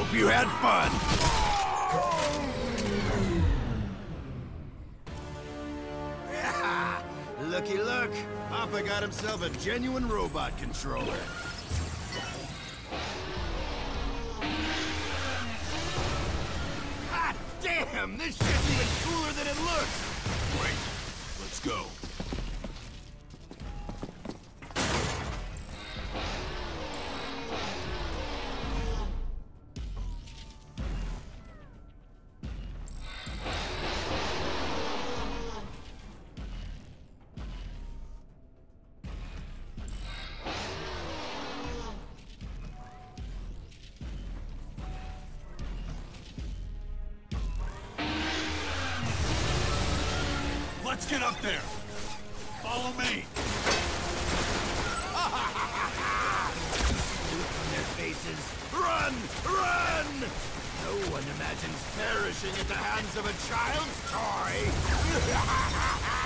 Hope you had fun. Looky look. Papa got himself a genuine robot controller. Hot damn! This shit's even cooler than it looks! Wait, let's go. Let's get up there! Follow me! Loot from their faces. Run! Run! No one imagines perishing at the hands of a child's toy!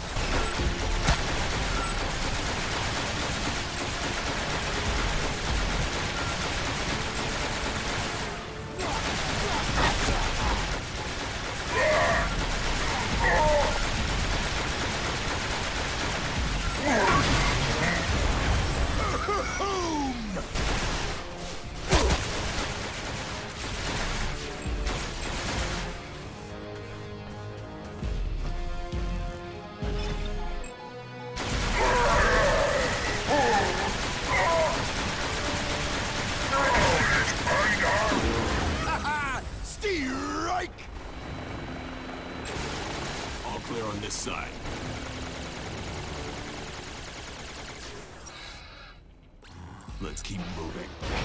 All clear on this side. Let's keep moving.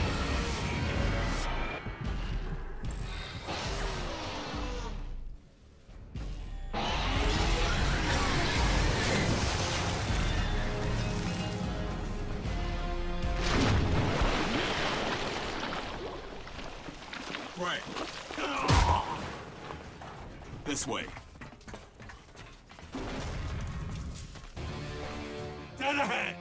Right. This way. Dead ahead!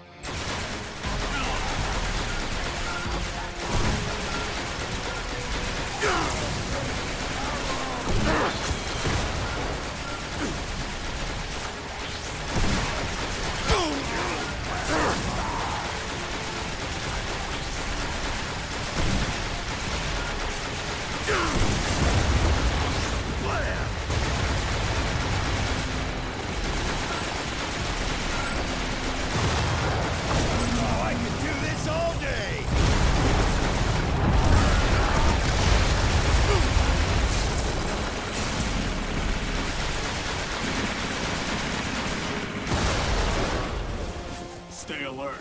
Stay alert.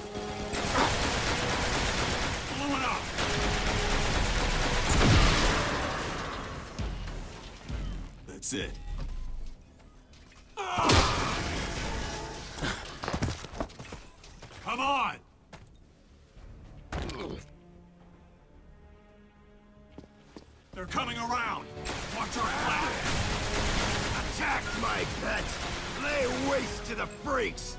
Blew it up. That's it. Come on! They're coming around. Watch our flank. Attack, my pet! Lay waste to the freaks!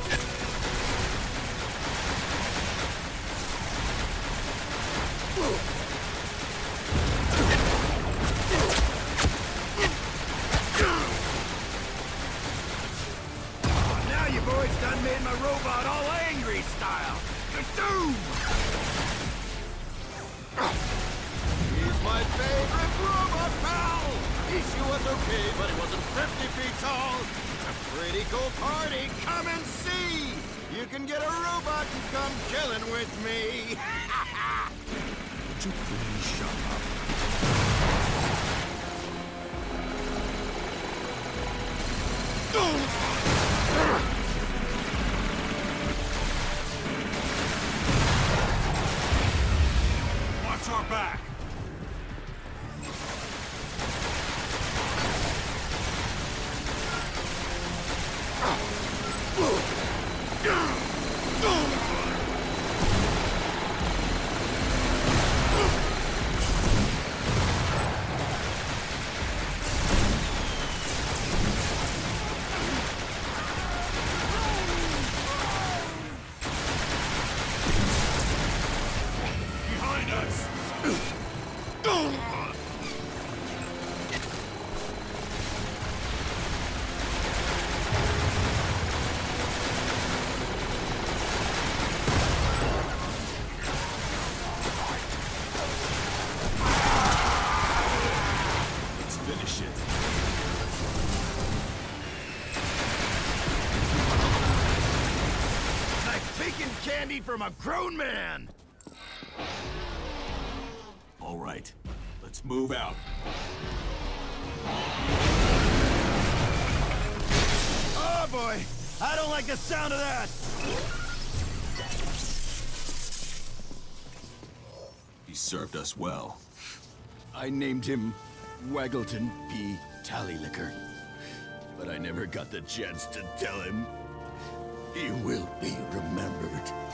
Now you boys done made my robot all angry style. Kadoom! He's my favorite robot pal! Issue was okay, but he wasn't 50 feet tall. It's a pretty cool party. Come and see! You can get a robot and come chillin' with me. Would you please shut up? Watch our back. Let's finish it. Like taking candy from a grown man! All right, let's move out. Oh boy! I don't like the sound of that! He served us well. I named him Waggleton P. Tallylicker, but I never got the chance to tell him. He will be remembered.